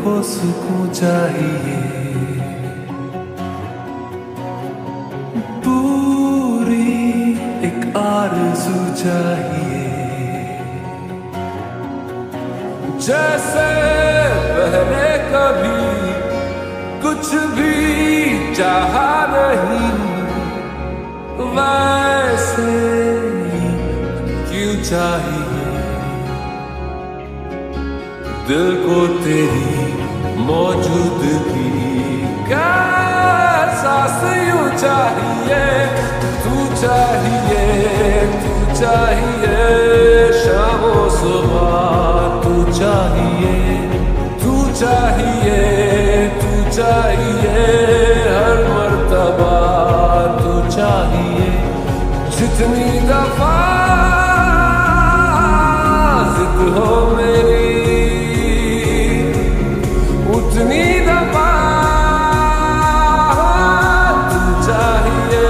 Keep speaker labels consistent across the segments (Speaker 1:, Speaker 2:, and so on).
Speaker 1: को सुकून चाहिए, पूरी एक आरज़ू चाहिए। जैसे पहले कभी कुछ भी चाहा नहीं, वैसे ही क्यों चाहिए। दिल को तेरी मौजूदगी का एहसास यूं चाहिए। तू चाहिए, तू चाहिए, शामों सुबह तू चाहिए, तू चाहिए, तू चाहिए, हर मर्तबा तू चाहिए। जितनी दफा जिद हो मेरी, उतनी दफा तू चाहिए।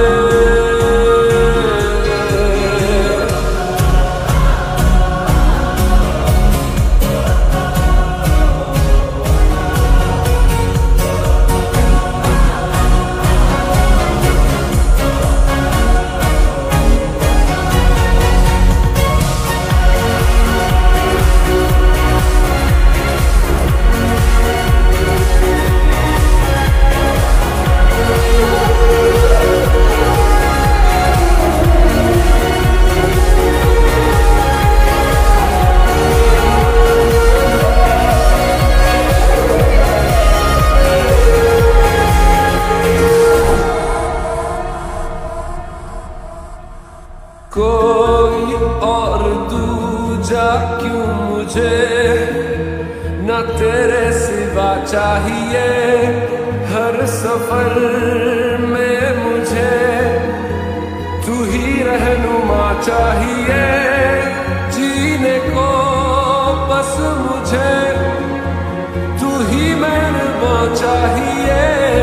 Speaker 1: कोई और दूजा क्यों मुझे, न तेरे सिवा चाहिए। हर सफर में मुझे तू ही रहनुमा चाहिए। जीने को बस मुझे तू ही मेहरबान चाहिए।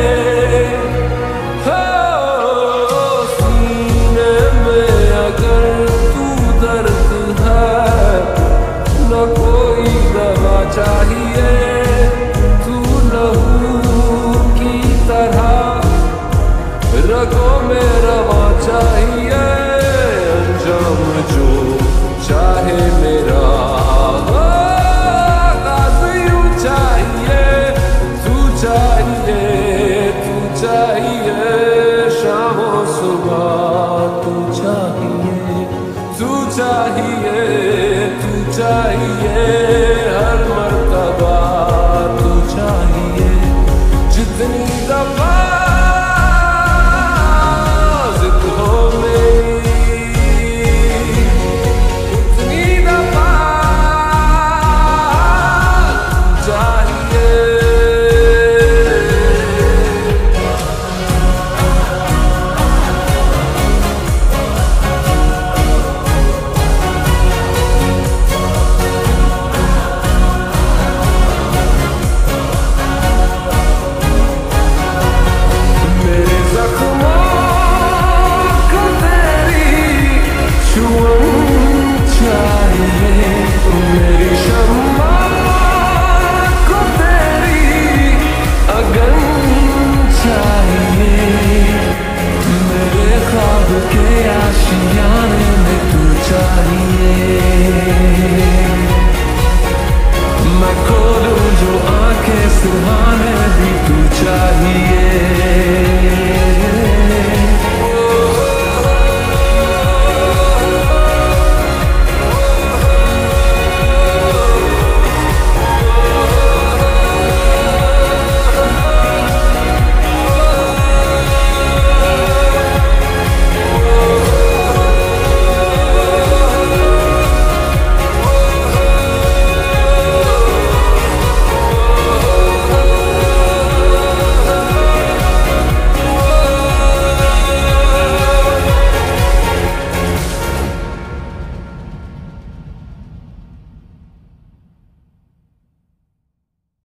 Speaker 1: कोई दवा चाहिए, तू लहू की तरह रगों में रवा चाहिए। अंजाम जो चाहे मेरा आगाज़ यूं चाहिए। तू चाहिए, तू चाहिए, शामों सुबह तू चाहिए, तू चाहिए, तू चाहिए।